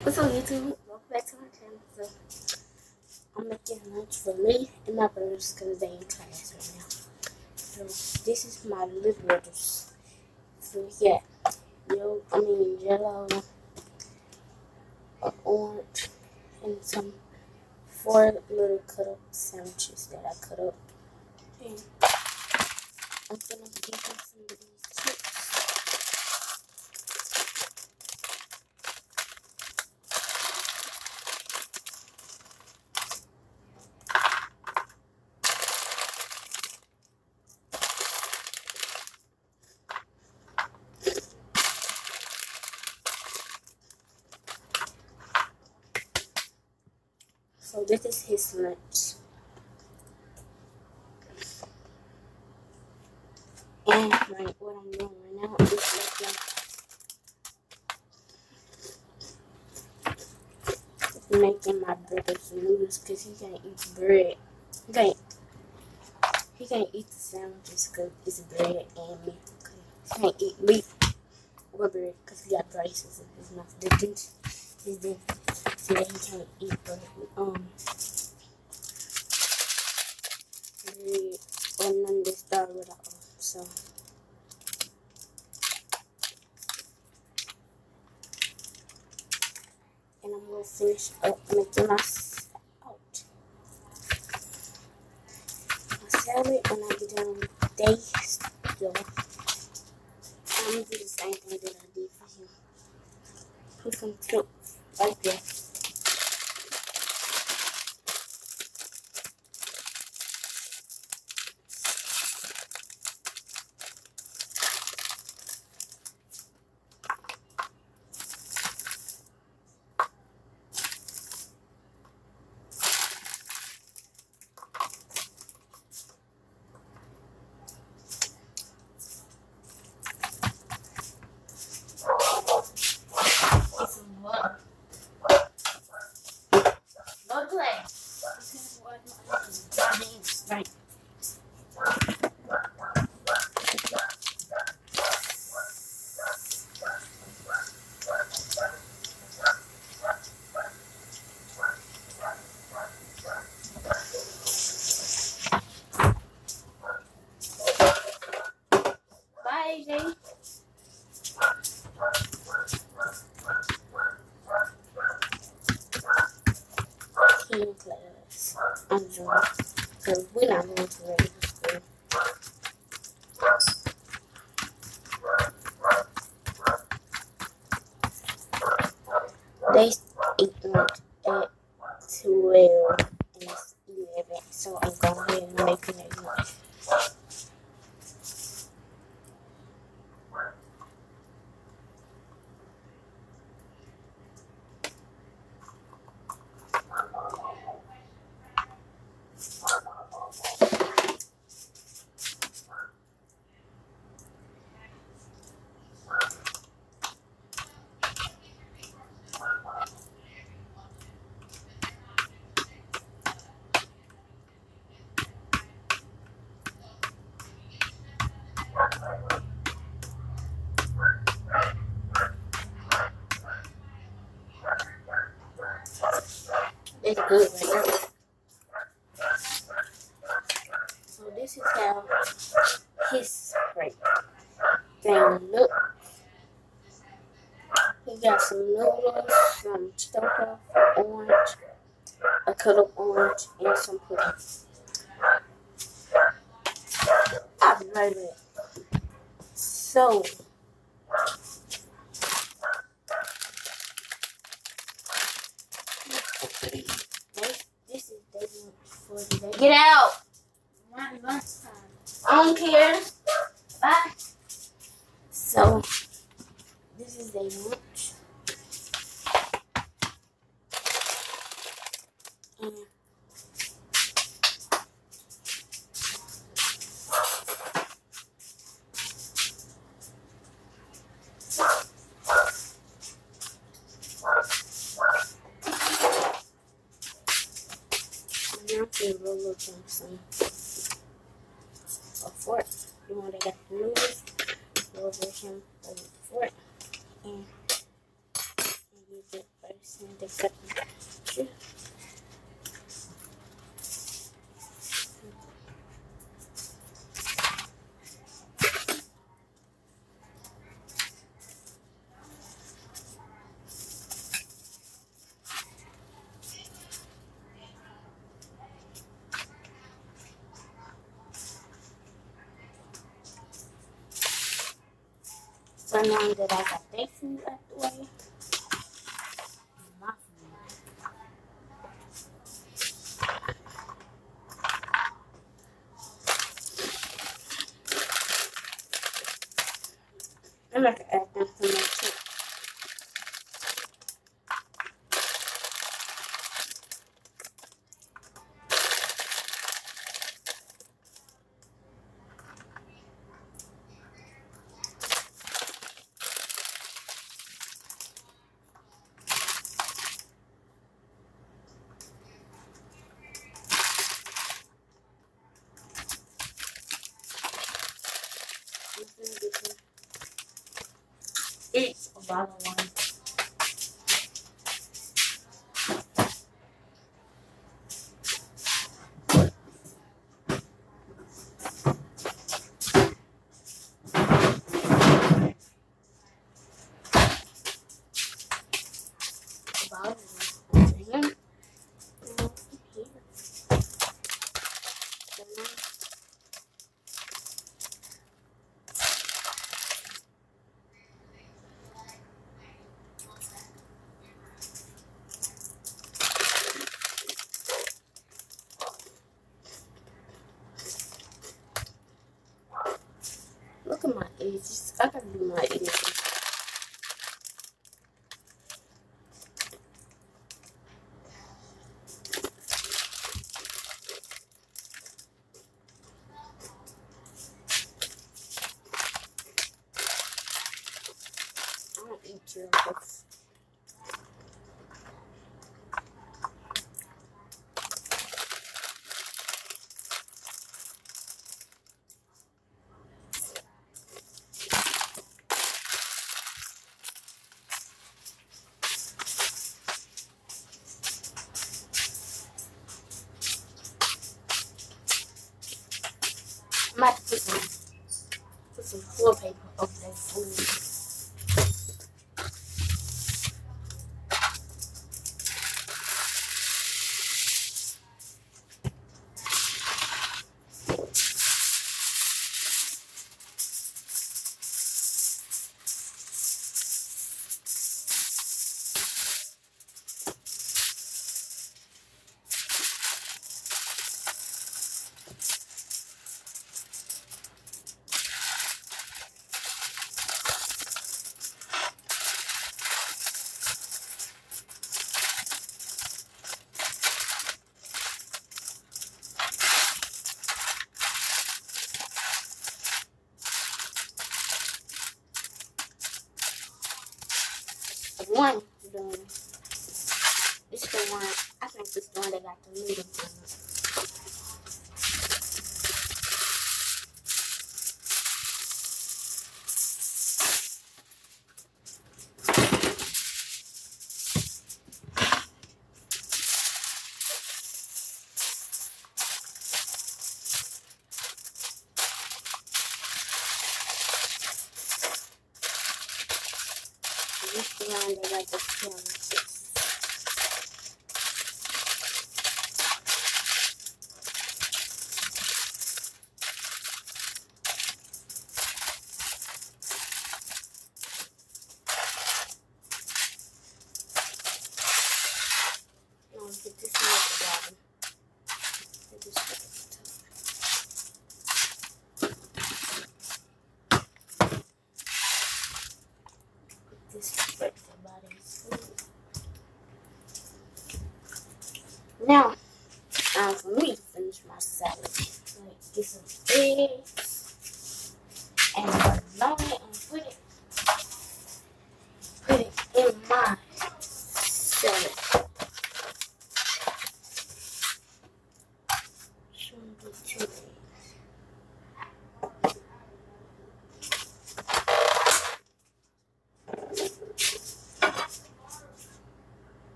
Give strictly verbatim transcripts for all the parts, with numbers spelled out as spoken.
What's up, YouTube? Welcome back to my channel. So, I'm making lunch for me and my brothers because they in class right now. So, this is my little brothers. So, yeah, yo, I mean, jello, uh, orange, and some four little cut up sandwiches that I cut up. And I'm gonna give them some of these chips. So, this is his lunch. And right, what I'm doing right now is making, making my brother's noodles because he can't eat bread. He can't, he can't eat the sandwiches because it's bread and meat. He can't eat meat or bread because he got braces in his mouth. The dentist is there, so that he can't eat bread. Um, bread or none of this started without. So. And I'm gonna finish up making my out my salad when I get done with day. So I'm gonna do the same thing that I did for him. Put some chips right there. Get some butter. No play. Right. Bye, Jay. Team class. I'm joining because we're not going to regular school. They eat lunch at twelve and it's eleven, so I'm going ahead and making their lunch. It's good right now. So this is how his right thing look. He got some noodles, some chocolate, orange, a cut up orange, and some pudding. I'll be right back. So this, this is day lunch for today. Get out! Not lunchtime. I don't care. Bye. So this is day lunch. And now to roll up on some a fork. You want to get the noodles, roll over him over the fork, and, and use it first. the second. So now that I got that food out the way, my food. I'm about to add them to my chips. It's a bottle one. Bottle one. Look at my edges. I gotta do my edges. I don't eat churros. I might put some, put some floor paper over that food. One done. This the one. I think this the one that got the noodles on it. This the one that got the sandwiches. Now put this one at the bottom. Put this one at the top. Put this at the bottom. Now, time for me to finish my salad. Like, get some eggs and bologna and put it, put it in my salad. Shouldn't be too big.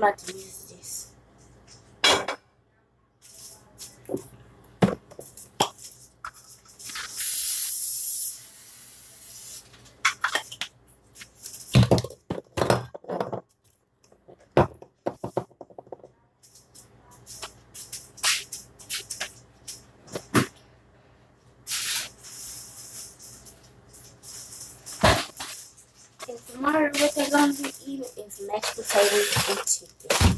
about to use this. And tomorrow what they're gonna be eating is mashed potatoes and chicken.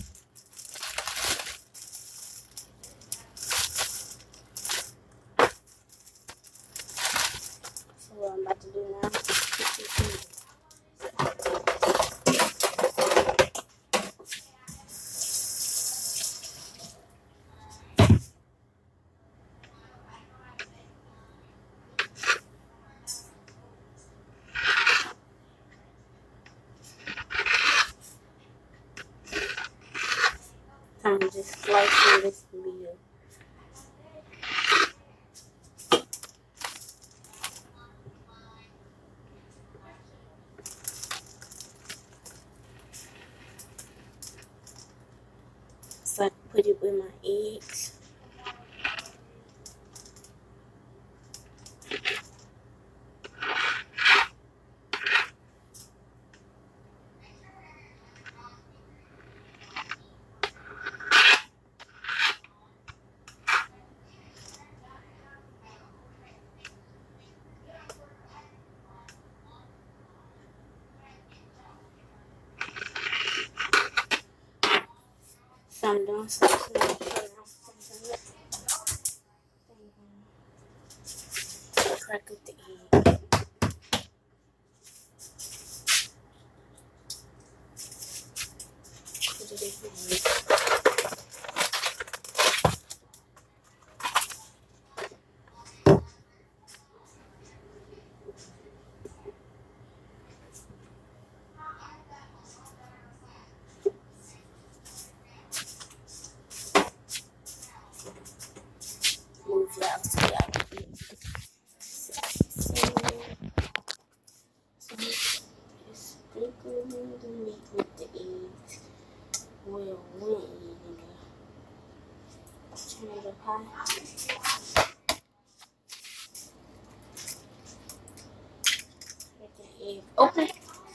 So what I'm about to do now is I'm just slicing this meal. So I can put it with my eggs. So I'm doing something else. Crack up the egg. Put it in the egg. Move y'all to y'all can eat. So just sprinkle the meat with the eggs. Well, when eating it, turn it up high. Get the egg open.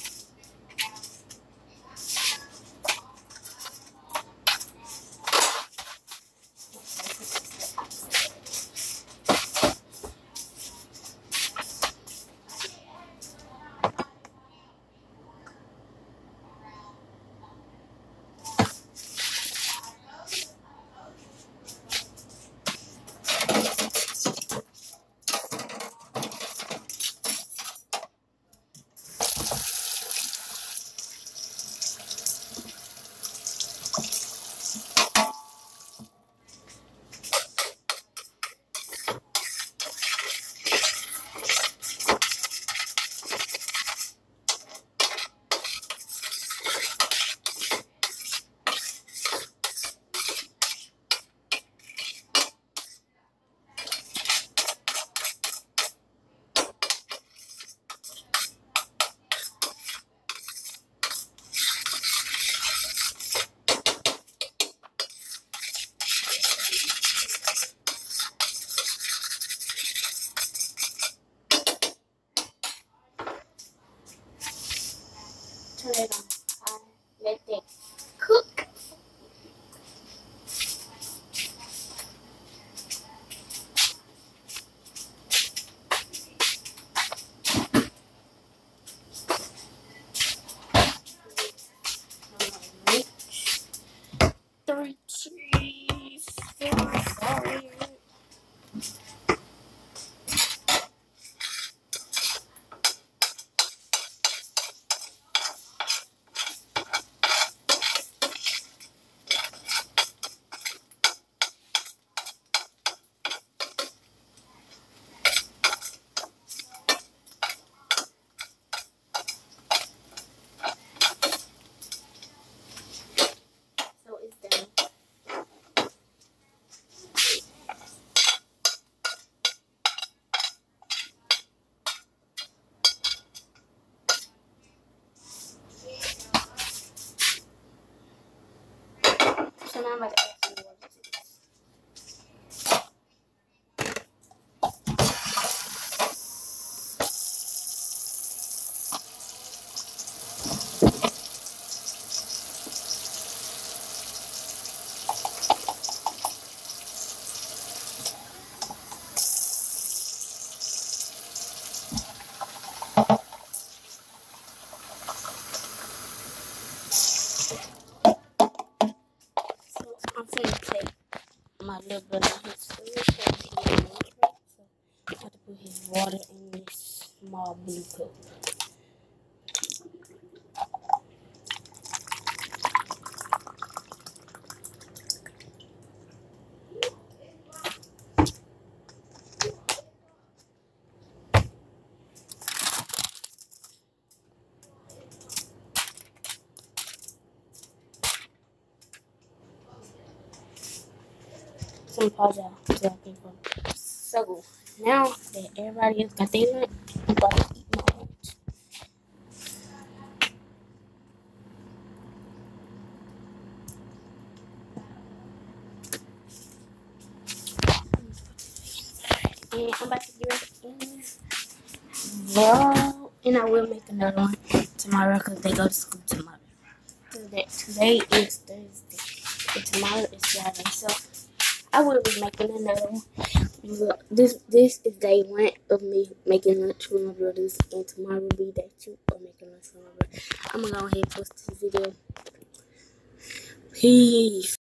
Turn it on high. Let that cook. Three cheese. Sorry. I'm about to add some water to this. So I'm finna take my little brother his food so he can get more. So I have to put his water in this small blue cup. So pause out so I can go. So now that everybody else got their lunch, I'm about to eat my lunch. And I'm about to get ready to end this vlog. And I will make another one tomorrow because they go to school tomorrow. So that today is Thursday. And tomorrow is Friday. So I will be making another one. Look, this this is day one of me making lunch for my brothers, and tomorrow will be day two of making lunch for my brothers. I'm gonna go ahead and post this video. Peace.